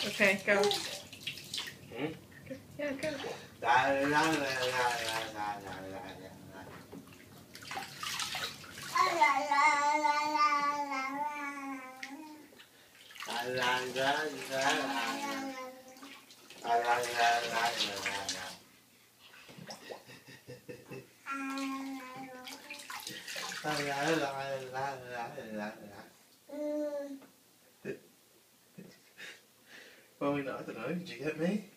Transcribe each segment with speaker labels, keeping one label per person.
Speaker 1: Okay, go.
Speaker 2: Hmm?
Speaker 1: Yeah, go.
Speaker 2: Well, I don't know. Did you get me?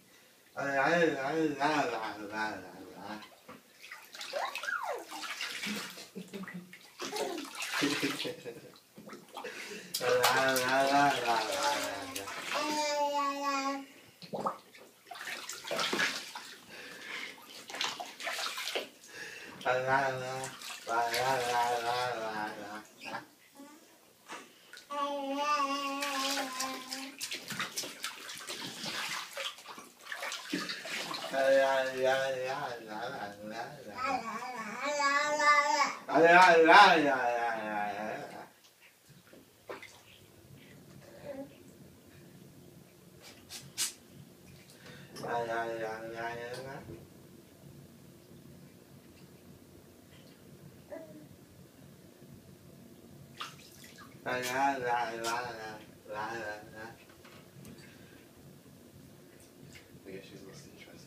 Speaker 2: I guess she's lost interest.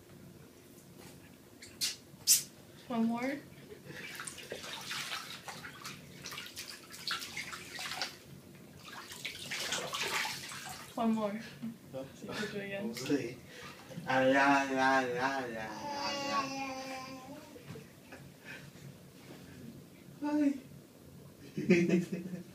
Speaker 1: One more. One more. See if you do it again.
Speaker 2: We'll see. Hi.